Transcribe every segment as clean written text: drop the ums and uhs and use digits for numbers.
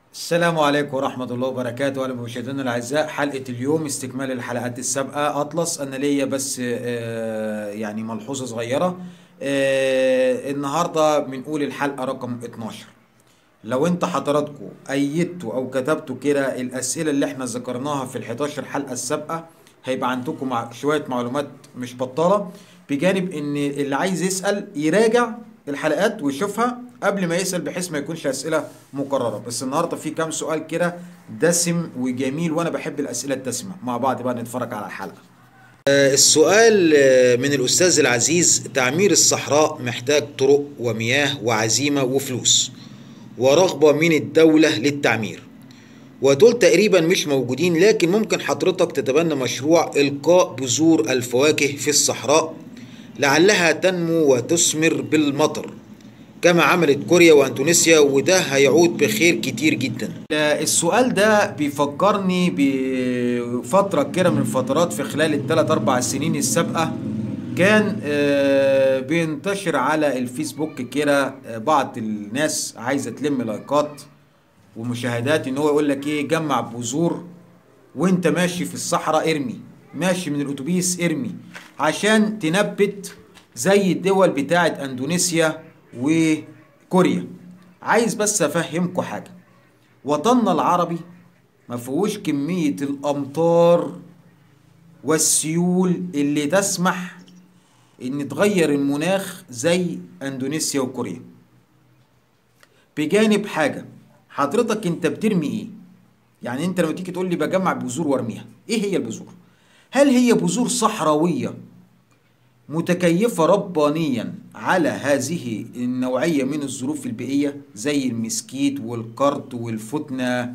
السلام عليكم ورحمة الله وبركاته. أهلا بمشاهدينا الأعزاء. حلقة اليوم استكمال الحلقات السابقة. أطلس أنا ليا بس يعني ملحوظة صغيرة. النهاردة بنقول الحلقة رقم 12. لو انت حضراتكم أيدتوا أو كتبتوا كده الأسئلة اللي احنا ذكرناها في ال 11 حلقة السابقة، هيبقى عندكم شوية معلومات مش بطالة، بجانب ان اللي عايز يسأل يراجع الحلقات ويشوفها قبل ما يسأل، بحيث ما يكونش أسئلة مكررة. بس النهاردة في كام سؤال كده دسم وجميل، وانا بحب الأسئلة الدسمة. مع بعض بقى نتفرج على الحلقة. السؤال من الأستاذ العزيز: تعمير الصحراء محتاج طرق ومياه وعزيمة وفلوس ورغبة من الدولة للتعمير، ودول تقريبا مش موجودين. لكن ممكن حضرتك تتبنى مشروع إلقاء بذور الفواكه في الصحراء لعلها تنمو وتثمر بالمطر كما عملت كوريا واندونيسيا، وده هيعود بخير كتير جدا. السؤال ده بيفكرني بفترة كده من فترات في خلال الثلاث أربع سنين السابقة. كان بينتشر على الفيسبوك كده بعض الناس عايزة تلم لايكات ومشاهدات، ان هو يقول لك ايه: جمع بذور وانت ماشي في الصحراء، ارمي ماشي من الاتوبيس ارمي عشان تنبت زي الدول بتاعت اندونيسيا وكوريا. عايز بس افهمكم حاجة: وطننا العربي ما فيهوش كمية الامطار والسيول اللي تسمح ان تغير المناخ زي اندونيسيا وكوريا. بجانب حاجة، حضرتك انت بترمي ايه؟ يعني انت لما تيجي تقول لي بجمع بذور وارميها، ايه هي البذور؟ هل هي بذور صحراوية متكيفة ربانيا على هذه النوعية من الظروف البيئية زي المسكيت والقرط والفتنة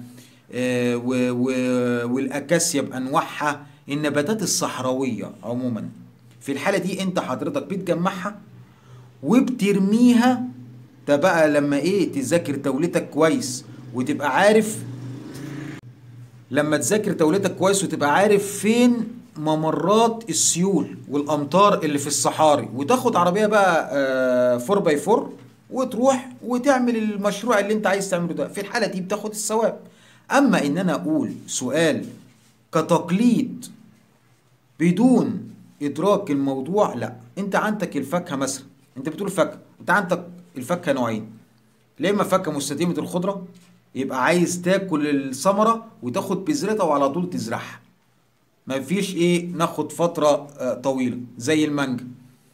والأكاسيا بأنواعها، النباتات الصحراوية عموما؟ في الحالة دي انت حضرتك بتجمعها وبترميها. ده بقى لما ايه تذاكر دولتك كويس وتبقى عارف، لما تذاكر دولتك كويس وتبقى عارف فين ممرات السيول والامطار اللي في الصحاري، وتاخد عربية بقى 4 باي 4 وتروح وتعمل المشروع اللي انت عايز تعمله ده. في الحالة دي بتاخد الثواب. اما ان انا اقول سؤال كتقليد بدون ادراك الموضوع، لا. انت عندك الفاكهة مثلا، انت بتقول فاكهة، انت عندك الفاكهة نوعين: لا اما فاكهة مستديمة الخضرة، يبقى عايز تاكل الثمرة وتاخد بذرتها وعلى طول تزرعها، ما فيش ايه ناخد فترة طويلة زي المانجا.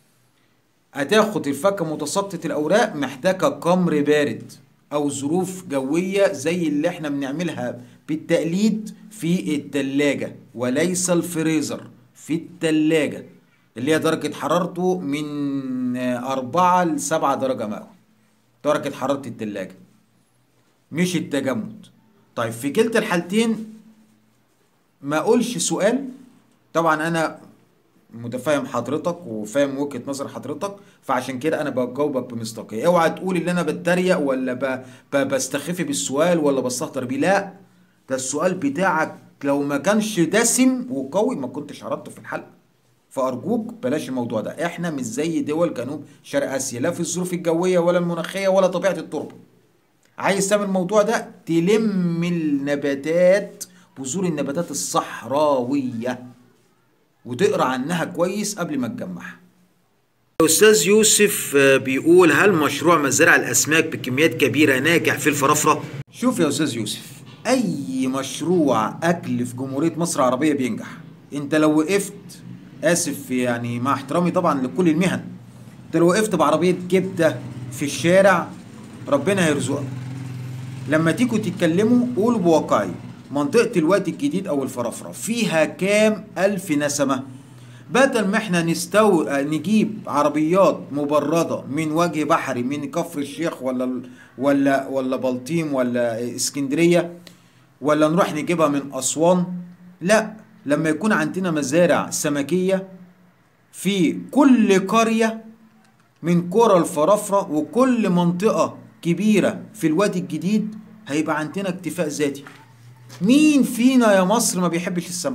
هتاخد الفاكهة متساقطة الأوراق، محتاجة قمر بارد أو ظروف جوية زي اللي احنا بنعملها بالتقليد في التلاجة وليس الفريزر، في التلاجة اللي هي درجة حرارته من 4 ل7 درجة مئوية، درجة حرارة التلاجة مش التجمد. طيب في كلتا الحالتين ما اقولش سؤال. طبعا انا متفاهم حضرتك وفاهم وجهة نظر حضرتك، فعشان كده انا بجاوبك بمصداقية. اوعى تقول ان انا بتريق ولا بستخف بالسؤال ولا بستهتر بيه، لا. ده السؤال بتاعك لو ما كانش دسم وقوي ما كنتش عرضته في الحلقة. فارجوك بلاش الموضوع ده. احنا مش زي دول جنوب شرق اسيا، لا في الظروف الجوية ولا المناخية ولا طبيعة التربة. عايز تعمل الموضوع ده تلم النباتات، بذور النباتات الصحراوية، وتقرا عنها كويس قبل ما تجمعها. أستاذ يوسف بيقول: هل مشروع مزارع الأسماك بكميات كبيرة ناجح في الفرافرة؟ شوف يا أستاذ يوسف، أي مشروع أكل في جمهورية مصر العربية بينجح. أنت لو وقفت، آسف يعني مع احترامي طبعا لكل المهن، أنت لو وقفت بعربية كبدة في الشارع ربنا هيرزقك. لما تيجوا تتكلموا قولوا بواقعية: منطقة الوادي الجديد أو الفرافرة فيها كام ألف نسمة؟ بدل ما احنا نجيب عربيات مبردة من وجه بحري من كفر الشيخ ولا بلطيم ولا اسكندرية، ولا نروح نجيبها من أسوان، لا. لما يكون عندنا مزارع سمكية في كل قرية من قرى الفرافرة وكل منطقة كبيرة في الوادي الجديد، هيبقى عندنا اكتفاء ذاتي. مين فينا يا مصر ما بيحبش السمك؟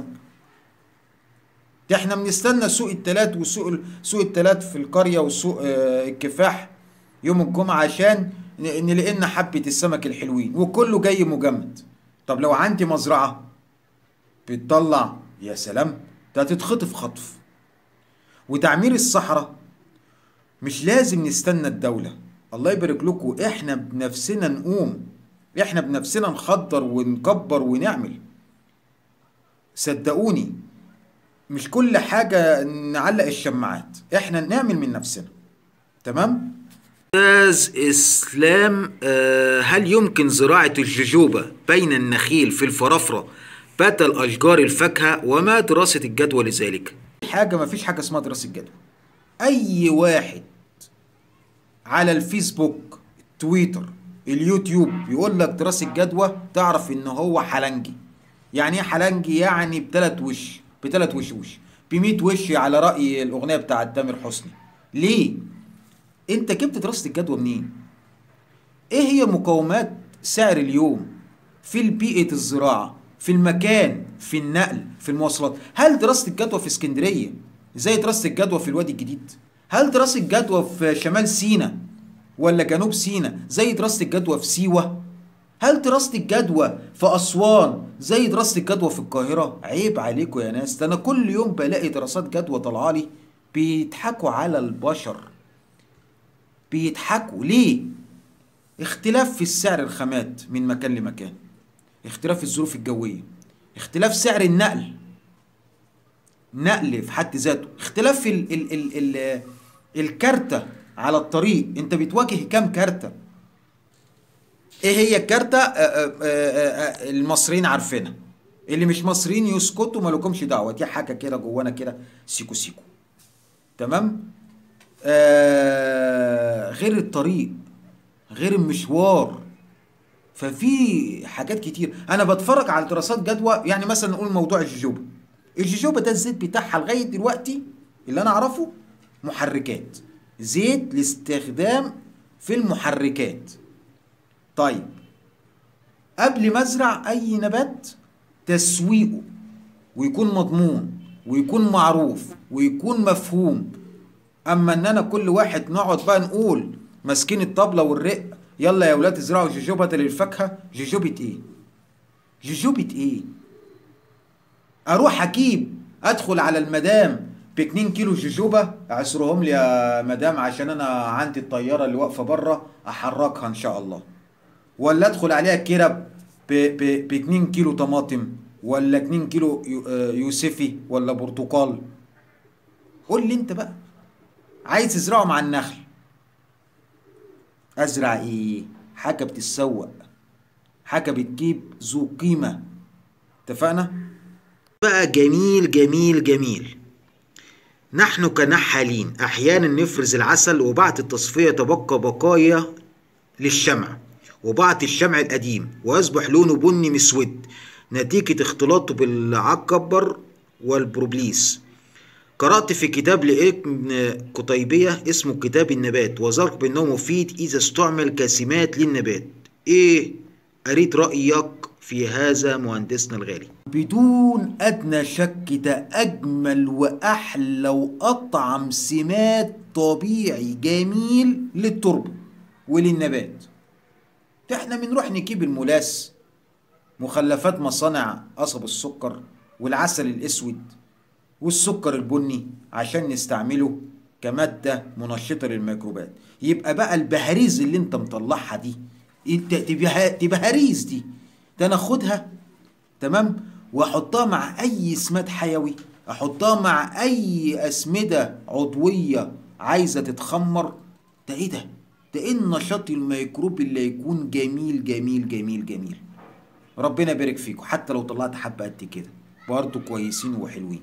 ده احنا بنستنى سوق التلات سوق التلات في القرية وسوق الكفاح يوم الجمعة عشان نلاقينا حبة السمك الحلوين وكله جاي مجمد. طب لو عندي مزرعة بتطلع، يا سلام، ده هتتخطف خطف. وتعمير الصحراء مش لازم نستنى الدولة، الله يبارك لكم، احنا بنفسنا نقوم، احنا بنفسنا نخضر ونكبر ونعمل. صدقوني مش كل حاجة نعلق الشماعات، احنا نعمل من نفسنا. تمام؟ أستاذ إسلام، هل يمكن زراعة الججوبة بين النخيل في الفرافرة بدل أشجار الفاكهة، وما دراسة الجدوى لذلك؟ مفيش حاجة اسمها دراسة جدوى. أي واحد على الفيسبوك، تويتر، اليوتيوب يقول لك دراسة جدوى، تعرف إن هو حلنجي. يعني إيه حلنجي؟ يعني بتلات وشوش، ب100 وش، على رأي الأغنية بتاعت تامر حسني. ليه؟ انت جبت دراسة الجدوى منين؟ ايه هي مقومات سعر اليوم في بيئة الزراعة، في المكان، في النقل، في المواصلات؟ هل دراسة الجدوى في اسكندرية زي دراسة الجدوى في الوادي الجديد؟ هل دراسة الجدوى في شمال سيناء ولا جنوب سيناء زي دراسة الجدوى في سيوة؟ هل دراسة الجدوى في أسوان زي دراسة الجدوى في القاهرة؟ عيب عليكم يا ناس، ده أنا كل يوم بلاقي دراسات جدوى طالعالي بيضحكوا على البشر. بيضحكوا ليه؟ اختلاف في السعر الخامات من مكان لمكان، اختلاف الظروف الجوية، اختلاف سعر النقل في حد ذاته، اختلاف الكارتة على الطريق. انت بتواجه كام كارتة؟ ايه هي الكارتة؟ المصريين عارفينها، اللي مش مصريين يسكتوا، ما لكمش دعوة، دي حاجة كده جوانا كده، سيكو سيكو. تمام؟ غير الطريق، غير المشوار. ففي حاجات كتير. انا بتفرج على دراسات جدوى، يعني مثلا نقول موضوع الجوجوبا ده الزيت بتاعها لغايه دلوقتي اللي انا اعرفه محركات، زيت لاستخدام في المحركات. طيب قبل ما ازرع اي نبات، تسويقه ويكون مضمون ويكون معروف ويكون مفهوم. اما ان انا كل واحد نقعد بقى نقول ماسكين الطبلة والرق، يلا يا ولاد ازرعوا جوجوبة للفاكهة. جوجوبة ايه؟ جوجوبة ايه؟ اروح اجيب، ادخل على المدام ب2 كيلو جوجوبة، اعصرهم لي يا مدام عشان انا عندي الطيارة اللي واقفة بره احركها ان شاء الله. ولا ادخل عليها كرب ب2 كيلو طماطم، ولا 2 كيلو يوسفي، ولا برتقال. قول لي انت بقى، عايز تزرعه مع النخل، ازرع ايه؟ حاجه بتتسوق، حاجه بتجيب ذو قيمه. اتفقنا؟ بقى جميل جميل جميل. نحن كنحالين احيانا نفرز العسل، وبعد التصفيه تبقى بقايا للشمع، وبعد الشمع القديم، ويصبح لونه بني مسود نتيجه اختلاطه بالعكبر والبروبليس. قرأت في كتاب لابن قتيبية اسمه كتاب النبات، وذكر بأنه مفيد إذا استعمل كسمات للنبات. إيه؟ أريد رأيك في هذا مهندسنا الغالي. بدون أدنى شك ده أجمل وأحلى وأطعم سمات طبيعي جميل للتربة وللنبات. إحنا بنروح نجيب الملاس، مخلفات مصانع قصب السكر والعسل الأسود والسكر البني، عشان نستعمله كمادة منشطة للميكروبات. يبقى بقى البهاريز اللي انت مطلعها دي، انت تبقى هريز دي، ده انا اخدها تمام واحطها مع اي سماد حيوي، احطها مع اي اسمدة عضوية عايزة تتخمر. ده ايه ده؟ ده ايه النشاط الميكروبي اللي يكون جميل جميل جميل جميل. ربنا يبارك فيكم. حتى لو طلعت حبة قد كده برضه كويسين وحلوين.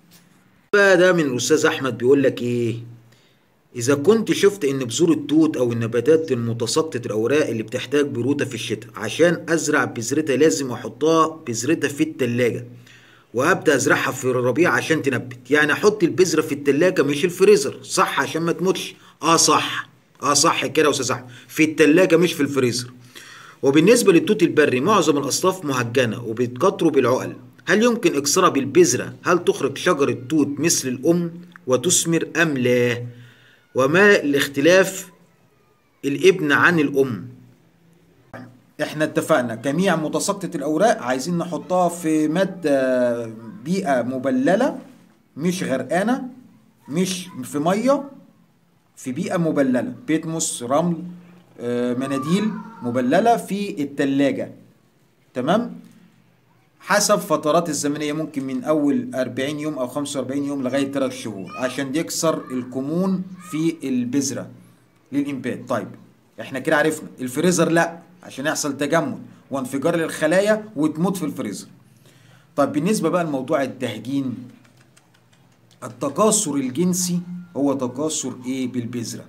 بقى ده من الأستاذ أحمد بيقول لك إيه؟ إذا كنت شفت إن بذور التوت أو النباتات المتساقطة الأوراق اللي بتحتاج برودة في الشتاء، عشان أزرع بذرتها لازم أحطها بذرتها في التلاجة، وأبدأ أزرعها في الربيع عشان تنبت. يعني أحط البذرة في التلاجة مش الفريزر، صح؟ عشان ما تموتش. صح، صح كده يا أستاذ أحمد، في التلاجة مش في الفريزر. وبالنسبة للتوت البري معظم الأصناف مهجنة وبيتكتروا بالعقل، هل يمكن إكسارها بالبذرة؟ هل تخرج شجرة توت مثل الأم وتثمر أم لا؟ وما الاختلاف الابن عن الام. احنا اتفقنا جميع متساقطة الاوراق عايزين نحطها في مادة بيئة مبللة، مش غرقانة، مش في مية، في بيئة مبللة، بيتموس، رمل، مناديل مبللة في التلاجة. تمام؟ حسب فترات الزمنية، ممكن من أول 40 يوم أو 45 يوم لغاية 3 شهور عشان يكسر الكمون في البذرة للإنبات. طيب احنا كده عرفنا. الفريزر لأ، عشان يحصل تجمد وانفجار للخلايا وتموت في الفريزر. طيب بالنسبة بقى لموضوع التهجين، التكاثر الجنسي هو تكاثر ايه بالبذرة.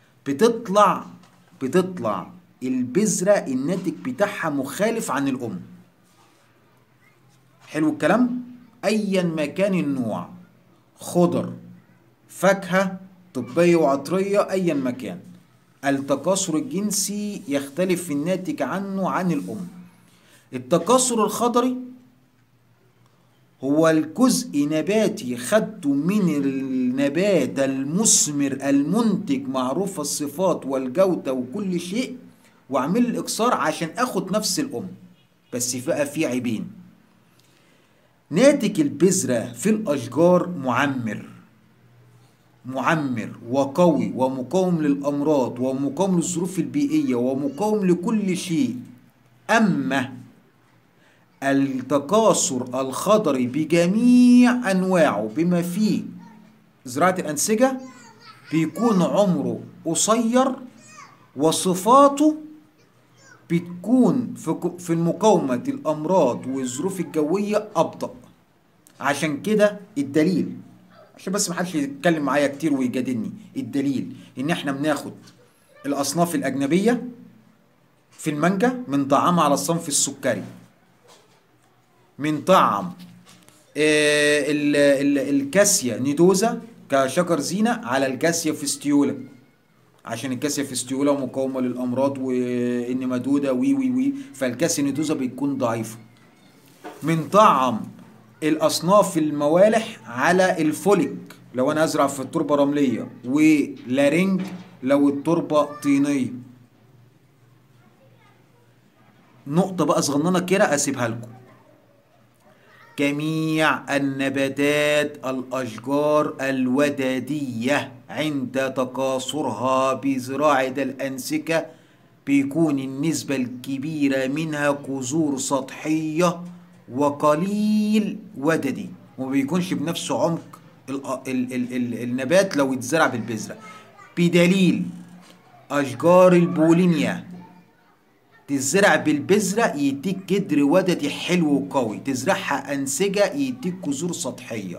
بتطلع البذرة الناتج بتاعها مخالف عن الأم. حلو الكلام؟ أيا ما كان النوع، خضر، فاكهة، طبية وعطرية، أيا ما كان، التكاثر الجنسي يختلف في الناتج عنه عن الأم. التكاثر الخضري هو الجزء نباتي خدته من النبات المثمر المنتج معروف الصفات والجودة وكل شيء، واعمل الإكسار عشان اخد نفس الأم، بس بقى في عيبين. ناتج البذرة في الأشجار معمر وقوي ومقاوم للأمراض ومقاوم للظروف البيئية ومقاوم لكل شيء. أما التكاثر الخضري بجميع أنواعه بما فيه زراعة الأنسجة بيكون عمره قصير، وصفاته بتكون في مقاومة الأمراض والظروف الجوية أبطأ. عشان كده الدليل، عشان بس محدش يتكلم معايا كتير ويجادلني، الدليل إن إحنا بناخد الأصناف الأجنبية في المانجا من طعامها على الصنف السكري، من طعم الكاسيا نيدوزا كشجر زينة على الكاسيا فيستيولا، عشان الكاسيا فيستيولا مقاومة للأمراض والنماتودا وي فالكاسيا نيدوزا بتكون ضعيفة. من طعم الأصناف الموالح على الفوليك لو أنا أزرع في التربة رملية، ولارينج لو التربة طينية. نقطة بقى صغننة كده أسيبها لكم. جميع النباتات الأشجار الودادية عند تكاثرها بزراعة الأنسكة بيكون النسبة الكبيرة منها جذور سطحية وقليل وددي، وما بيكونش بنفس عمق النبات لو اتزرع بالبذرة. بدليل أشجار البولينيا تزرع بالبذرة يديك جدر وددي حلو وقوي، تزرعها أنسجة يديك جذور سطحية.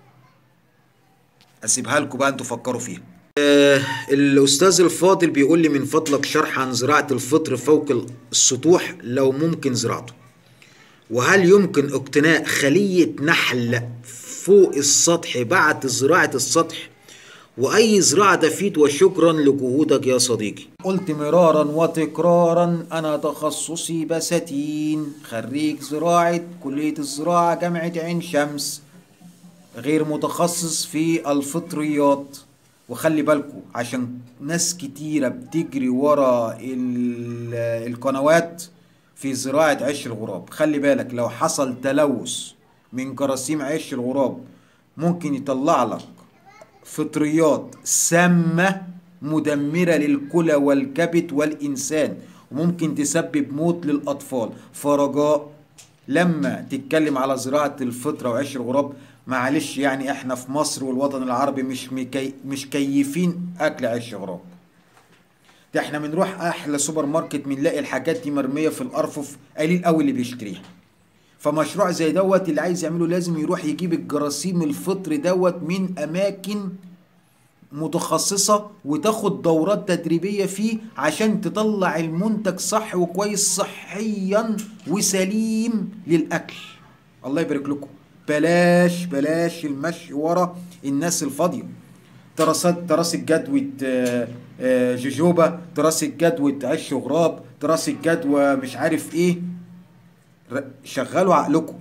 أسيبها لكم بقى أنتوا فكروا فيها. الأستاذ الفاضل بيقول لي من فضلك شرح عن زراعة الفطر فوق السطوح لو ممكن زراعته، وهل يمكن اقتناء خلية نحل فوق السطح بعد زراعة السطح، وأي زراعة تفيد، وشكرا لجهودك يا صديقي. قلت مرارا وتكرارا أنا تخصصي بساتين، خريج زراعة كلية الزراعة جامعة عين شمس، غير متخصص في الفطريات. وخلي بالكم عشان ناس كتيرة بتجري ورا القنوات في زراعة عيش الغراب، خلي بالك لو حصل تلوث من جراثيم عيش الغراب ممكن يطلع لك فطريات سامة مدمرة للكلى والكبد والإنسان، وممكن تسبب موت للأطفال. فرجاء لما تتكلم على زراعة الفطرة وعيش الغراب، معلش يعني احنا في مصر والوطن العربي مش كيفين أكل عيش الغراب ده. احنا بنروح أحلى سوبر ماركت بنلاقي الحاجات دي مرمية في الأرفف، قليل قوي اللي بيشتريها. فمشروع زي دوت اللي عايز يعمله لازم يروح يجيب الجراثيم الفطر دوت من أماكن متخصصة وتاخد دورات تدريبية فيه عشان تطلع المنتج صح وكويس صحيا وسليم للأكل. الله يبارك لكم. بلاش المشي ورا الناس الفاضية. دراسة جدوى جوجوبا، دراسة جدوى عش وغراب، دراسة جدوى مش عارف ايه. شغلوا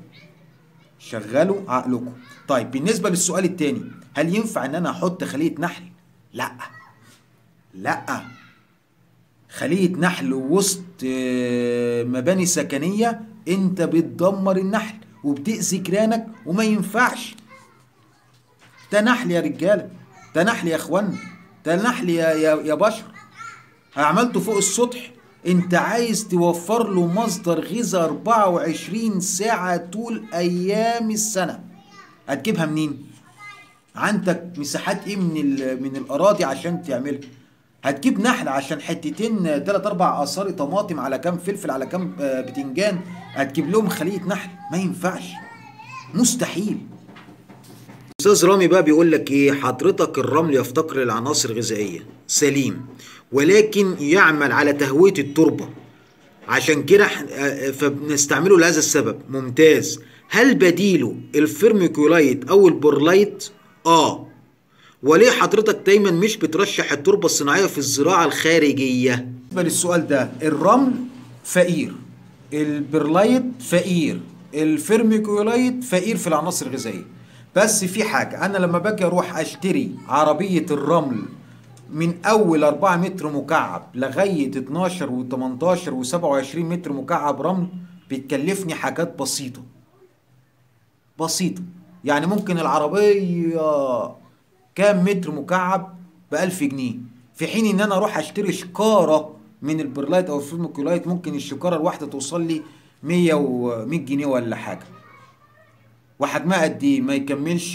عقلكم. طيب بالنسبة للسؤال التاني، هل ينفع ان انا احط خلية نحل؟ لا خلية نحل وسط مباني سكنية، انت بتدمر النحل وبتأذي جيرانك وما ينفعش. ده نحل يا رجالة، ده نحل يا اخوانا، ده نحل يا بشر. عملته فوق السطح، انت عايز توفر له مصدر غذاء 24 ساعة طول ايام السنة. هتجيبها منين؟ عندك مساحات ايه من الاراضي عشان تعملها؟ هتجيب نحل عشان حتتين 3 4 اثار طماطم على كام فلفل على كام بتنجان، هتجيب لهم خلية نحل؟ ما ينفعش، مستحيل. استاذ رامي بقى بيقول لك ايه؟ حضرتك الرمل يفتقر لعناصر غذائيه، سليم، ولكن يعمل على تهويه التربه، عشان كده فبنستعمله لهذا السبب. ممتاز. هل بديله الفيرميكولايت او البورلايت؟ وليه حضرتك دايما مش بترشح التربه الصناعيه في الزراعه الخارجيه؟ بالنسبه للسؤال ده، الرمل فقير، البرلايت فقير، الفيرميكولايت فقير في العناصر الغذائيه. بس في حاجة، أنا لما باجي أروح أشتري عربية الرمل من أول 4 متر مكعب لغاية 12 و18 و27 متر مكعب رمل، بتكلفني حاجات بسيطة بسيطة. يعني ممكن العربية كام متر مكعب ب1000 جنيه، في حين إن أنا أروح أشتري شكارة من البرلايت أو الفيرميكولايت ممكن الشكارة الواحدة توصل لي 100 جنيه ولا حاجة. وحجمها قد ايه؟ ما يكملش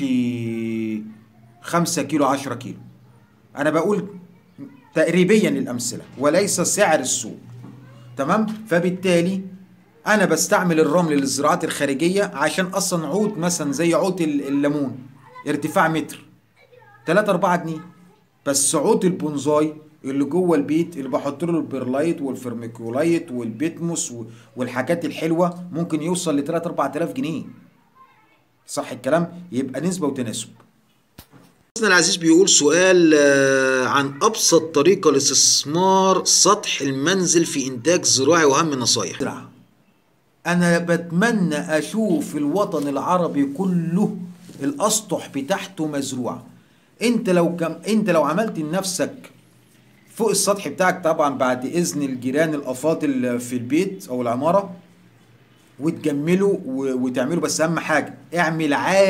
5 كيلو 10 كيلو. انا بقول تقريبيا للامثله وليس سعر السوق. تمام؟ فبالتالي انا بستعمل الرمل للزراعات الخارجيه عشان اصلا عود مثلا زي عود الليمون ارتفاع متر 3 4 جنيه، بس عود البونزاي اللي جوه البيت اللي بحط له البرلايت والفيرميكولايت والبيتموس والحاجات الحلوه ممكن يوصل ل 3 4000 جنيه. صح الكلام؟ يبقى نسبة وتناسب. أستاذنا العزيز بيقول سؤال عن أبسط طريقة لاستثمار سطح المنزل في إنتاج زراعي وأهم النصايح. أنا بتمنى أشوف الوطن العربي كله الأسطح بتاعته مزروعة. أنت لو عملت لنفسك فوق السطح بتاعك، طبعا بعد إذن الجيران الأفاضل في البيت أو العمارة، وتجمله وتعمله، بس اهم حاجه اعمل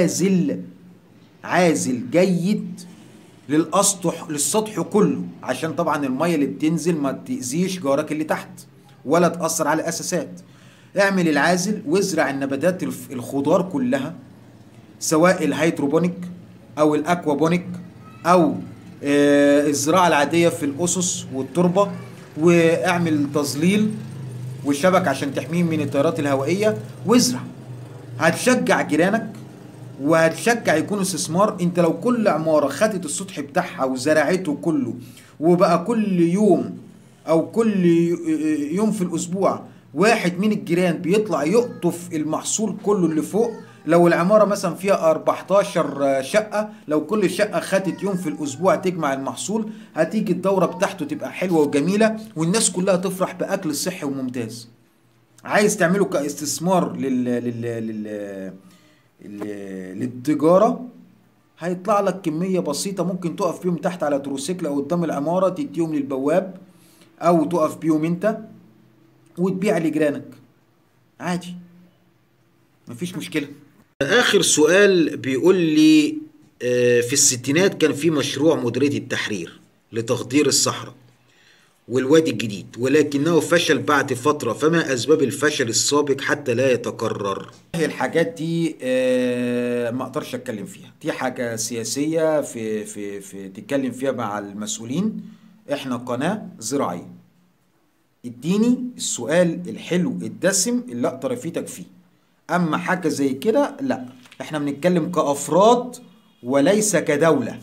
عازل جيد للسطح كله، عشان طبعا الميه اللي بتنزل ما تاذيش جارك اللي تحت ولا تاثر على الاساسات. اعمل العازل وازرع النباتات الخضار كلها، سواء الهيدروبونيك او الاكوابونيك او الزراعه العاديه في الاسس والتربه، واعمل تظليل والشبك عشان تحميهم من التيارات الهوائية، وازرع. هتشجع جيرانك وهتشجع يكون استثمار. انت لو كل عمارة خدت السطح بتاعها وزرعته كله، وبقى كل يوم او كل يوم في الاسبوع واحد من الجيران بيطلع يقطف المحصول كله اللي فوق. لو العمارة مثلا فيها 14 شقة، لو كل شقة خدت يوم في الأسبوع تجمع المحصول، هتيجي الدورة بتاعته تبقى حلوة وجميلة، والناس كلها تفرح بأكل صحي وممتاز. عايز تعمله كاستثمار للتجارة، هيطلع لك كمية بسيطة ممكن تقف بيهم تحت على تروسيكل أو قدام العمارة تديهم للبواب، أو تقف بيهم أنت وتبيع لجيرانك عادي، مفيش مشكلة. آخر سؤال بيقول لي في الستينات كان في مشروع مديرية التحرير لتخدير الصحراء والوادي الجديد، ولكنه فشل بعد فترة، فما أسباب الفشل السابق حتى لا يتكرر؟ الحاجات دي ما أقدرش أتكلم فيها، دي حاجة سياسية في تتكلم فيها مع المسؤولين. إحنا قناة زراعية، اديني السؤال الحلو الدسم اللي أقدر أفيدك فيه. اما حاجه زي كده لا، احنا بنتكلم كافراد وليس كدوله.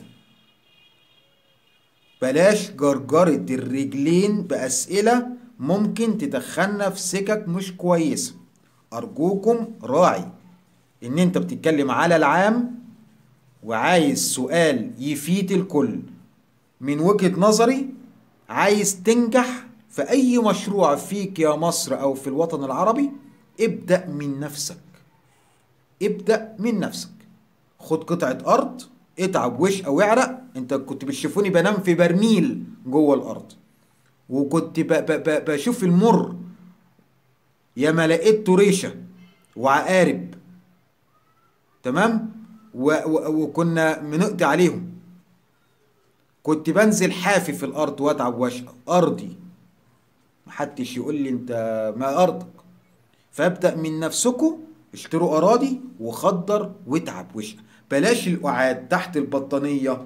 بلاش جرجره الرجلين باسئله ممكن تدخلنا في سكك مش كويسه. ارجوكم راعي ان انت بتتكلم على العام وعايز سؤال يفيد الكل. من وجهه نظري، عايز تنجح في اي مشروع فيك يا مصر او في الوطن العربي، ابدأ من نفسك. ابدأ من نفسك. خد قطعة أرض، اتعب وش أو اعرق. انت كنت بتشوفوني بنام في برميل جوه الأرض، وكنت بشوف المر، يا ما لقيته ريشة وعقارب، تمام، وكنا بنقضي عليهم. كنت بنزل حافي في الارض واتعب واشقى ارضي، محدش يقول لي انت ما ارضك. فابدأ من نفسكم، اشتروا اراضي وخضر واتعب واشقى. بلاش القعاد تحت البطانية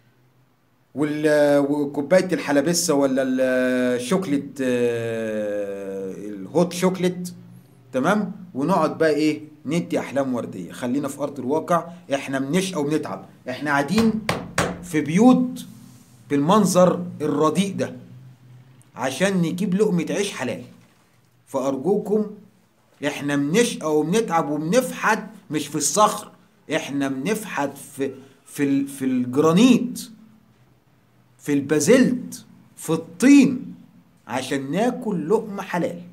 وكوباية الحلبسة ولا الشوكليت، الهوت شوكليت، تمام، ونقعد بقى ايه ندي احلام وردية. خلينا في ارض الواقع. احنا بنشقى وبنتعب، احنا قاعدين في بيوت بالمنظر الرديء ده عشان نجيب لقمة عيش حلال. فأرجوكم، احنا بنشقى وبنتعب وبنفحت مش في الصخر، احنا بنفحت في الجرانيت، في البازلت، في الطين، عشان ناكل لقمة حلال.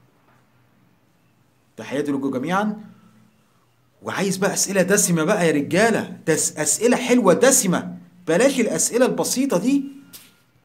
تحياتي لكم جميعا. وعايز بقى أسئلة دسمة بقى يا رجالة، أسئلة حلوة دسمة، بلاش الأسئلة البسيطة دي.